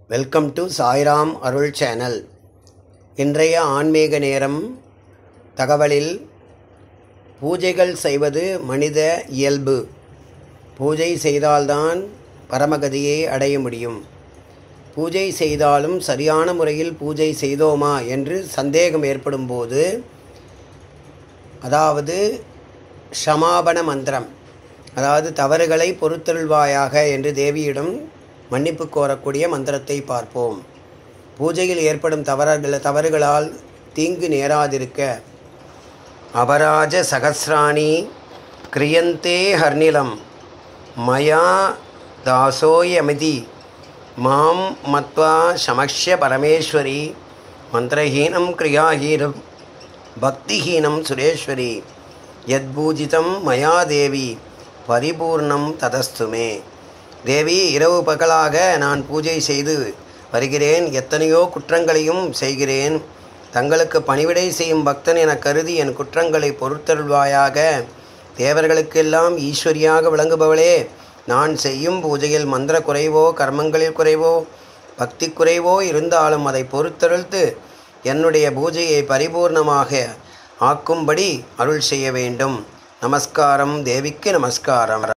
Welcome to Sairam Arul channel. இன்றைய ஆன்மீக நேரம் தகவலில் பூஜைகள் செய்வது மனித இயல்பு. பூஜை செய்தால்தான் பரமகதியை அடைய முடியும். பூஜை செய்தாலும் சரியான முறையில் பூஜை செய்தோமா என்று சந்தேகம் ஏற்படும் போது, அதாவது க்ஷமாபண மந்திரம், அதாவது தவறுகளை பொறுத்தருள்வாயாக என்று தேவியிடம் மன்னிப்பு கோரக்கூடிய மந்திரத்தை பார்ப்போம். பூஜையில் ஏற்படும் தவறுகளால் தீங்கு நேராதிருக்க அபராஜ சகசிராணி கிரியந்தே ஹர்நிலம் மயா தாசோயமிதி மாம் மத்வா சமக்ஷ்ய பரமேஸ்வரி மந்திரஹீனம் கிரியாஹீனம் பக்திஹீனம் சுரேஸ்வரி யத்பூஜிதம் மயா தேவி பரிபூர்ணம் ததஸ்துமே. தேவி, இரவு பகலாக நான் பூஜை செய்து வருகிறேன். எத்தனையோ குற்றங்களையும் செய்கிறேன். தங்களுக்கு பணிவிடை செய்யும் பக்தன் என கருதி என் குற்றங்களை பொறுத்தருள்வாயாக. தேவர்களுக்கெல்லாம் ஈஸ்வரியாக விளங்குபவளே, நான் செய்யும் பூஜையில் மந்திர குறைவோ கர்மங்களில் குறைவோ பக்தி குறைவோ இருந்தாலும் அதை பொறுத்தருள்த்து என்னுடைய பூஜையை பரிபூர்ணமாக ஆக்கும்படி அருள் செய்ய வேண்டும். நமஸ்காரம். தேவிக்கு நமஸ்காரம்.